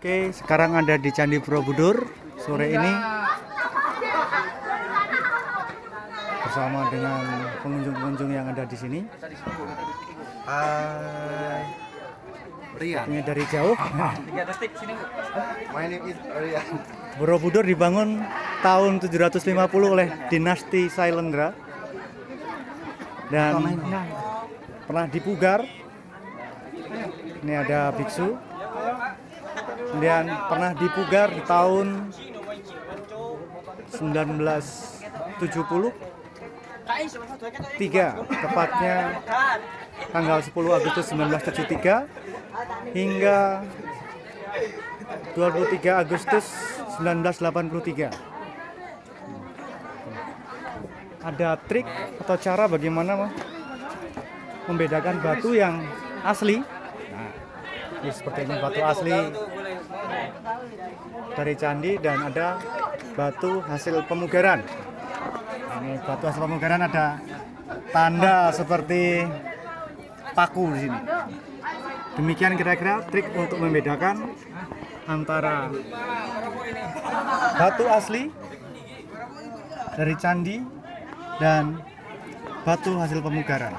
Oke, sekarang ada di Candi Borobudur sore ini bersama dengan pengunjung-pengunjung yang ada di sini. Rian. Ini dari jauh. My name is Rian. Borobudur dibangun tahun 750 oleh dinasti Sailendra dan pernah dipugar. Ini ada biksu. Kemudian pernah dipugar di tahun 1973, tepatnya tanggal 10 Agustus 1973 hingga 23 Agustus 1983. Ada trik atau cara bagaimana membedakan batu yang asli. Nah, ini seperti ini batu asli dari candi dan ada batu hasil pemugaran. Ini batu hasil pemugaran ada tanda seperti paku di sini. Demikian kira-kira trik untuk membedakan antara batu asli dari candi dan batu hasil pemugaran.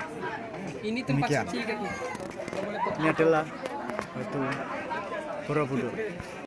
Demikian. Ini adalah batu Borobudur.